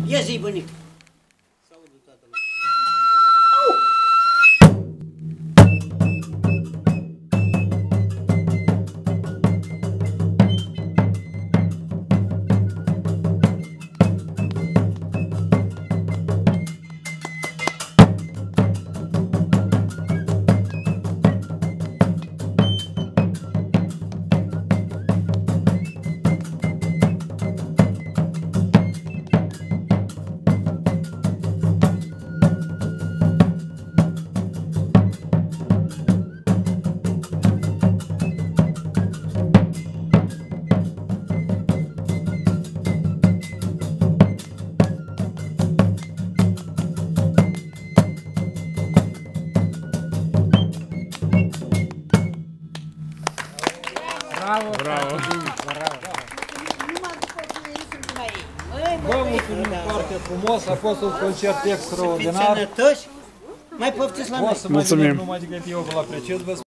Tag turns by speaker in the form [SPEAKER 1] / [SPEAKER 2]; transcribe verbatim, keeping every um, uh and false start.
[SPEAKER 1] Ia zi, bunic.
[SPEAKER 2] Bravo! Bravo! Vă mulțumim foarte frumos, a fost un concert extraordinar.
[SPEAKER 1] Să fiți sănătoși, mai poftiți la noi.
[SPEAKER 2] O să mai vedem numai decât eu vă apreciez.